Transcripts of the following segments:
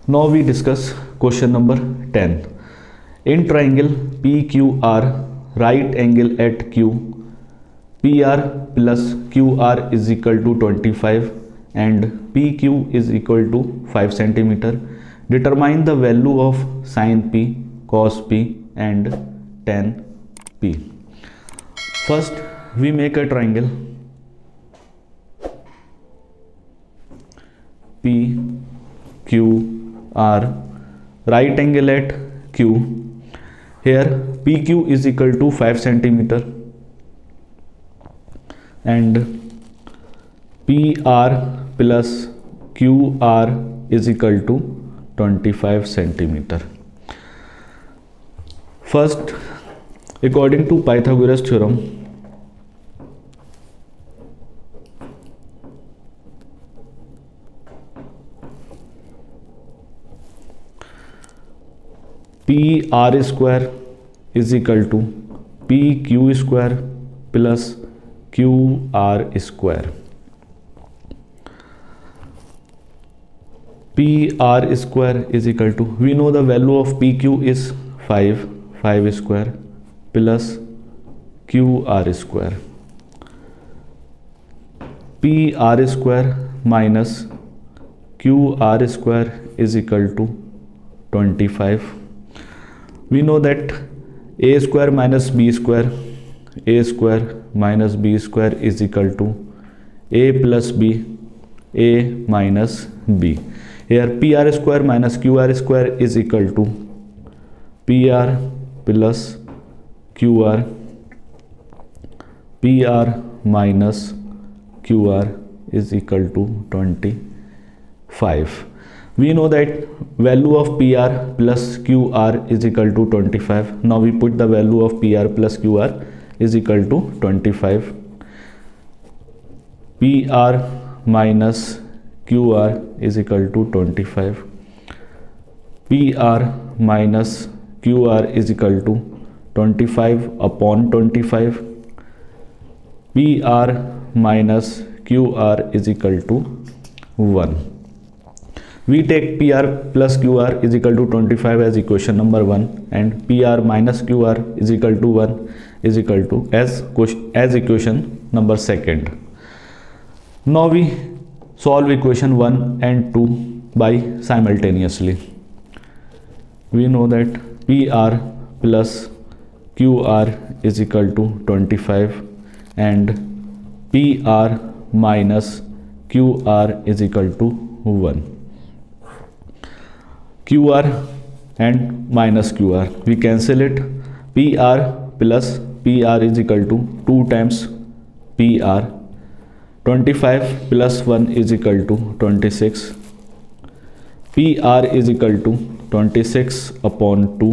Now we discuss question number 10. In triangle PQR, right angle at Q, PR plus QR is equal to 25 and PQ is equal to 5 centimeter. Determine the value of sin P, cos P and tan P. First we make a triangle PQR, right angle at Q. Here PQ is equal to 5 centimeter and PR plus QR is equal to 25 centimeter. First, according to Pythagoras theorem, PR square is equal to PQ square plus QR square. PR square is equal to, we know the value of PQ is 5 square plus QR square. PR square minus QR square is equal to 25. We know that a square minus b square, a square minus b square is equal to a plus b, a minus b. Here PR square minus QR square is equal to PR plus QR, PR minus QR is equal to 25. We know that value of PR plus QR is equal to 25. Now we put the value of PR plus QR is equal to 25. PR minus QR is equal to 25. PR minus QR is equal to 25 upon 25. PR minus QR is equal to 1. We take PR plus QR is equal to 25 as equation number 1 and PR minus QR is equal to 1 is equal to as equation number 2. Now we solve equation 1 and 2 by simultaneously. We know that PR plus QR is equal to 25 and PR minus QR is equal to 1. QR and minus QR, we cancel it. PR plus PR is equal to 2 times PR. 25 plus 1 is equal to 26. PR is equal to 26 upon 2.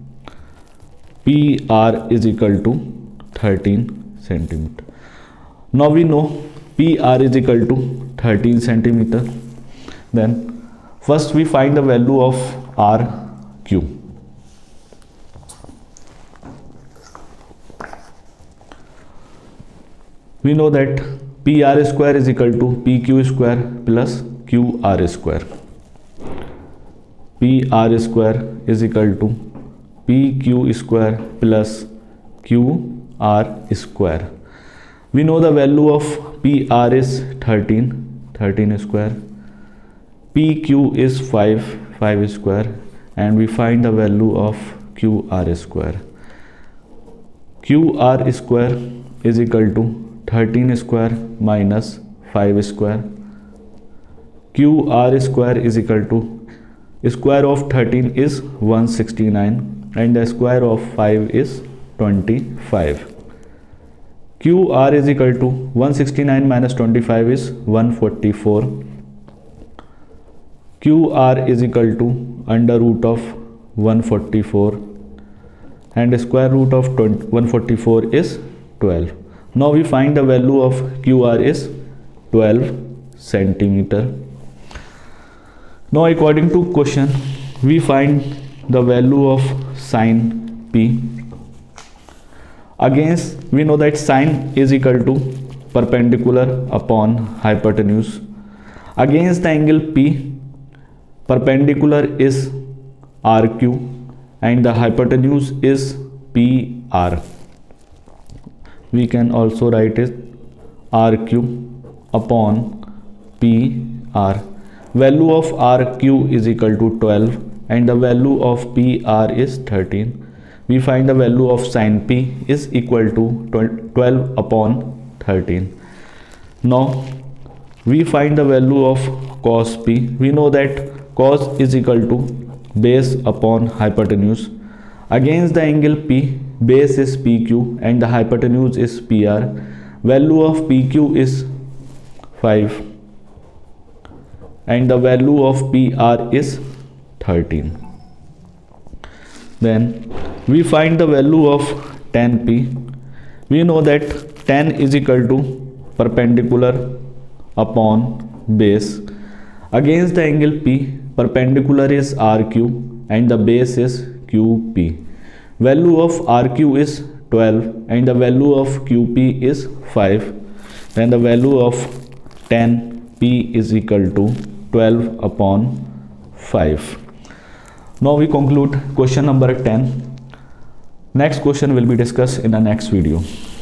PR is equal to 13 centimeter. Now we know PR is equal to 13 centimeter. Then first we find the value of RQ. We know that PR square is equal to PQ square plus QR square. PR square is equal to PQ square plus QR square. We know the value of PR is 13 square. PQ is 5 square and we find the value of QR square. QR square is equal to 13 square minus 5 square. QR square is equal to, square of 13 is 169 and the square of 5 is 25. QR is equal to 169 minus 25 is 144. QR is equal to under root of 144 and square root of 144 is 12. Now we find the value of QR is 12 centimeter. Now according to question, we find the value of sin P. Against, we know that sin is equal to perpendicular upon hypotenuse. Against the angle P, perpendicular is RQ and the hypotenuse is PR. We can also write it RQ upon PR. Value of RQ is equal to 12 and the value of PR is 13. We find the value of sin P is equal to 12 upon 13. Now we find the value of cos P. We know that cos is equal to base upon hypotenuse. Against the angle P, base is PQ and the hypotenuse is PR. Value of PQ is 5 and the value of PR is 13. Then we find the value of tan P. We know that tan is equal to perpendicular upon base. Against the angle P, perpendicular is RQ and the base is QP. Value of RQ is 12 and the value of QP is 5. Then the value of tan P is equal to 12 upon 5. Now we conclude question number 10. Next question will be discussed in the next video.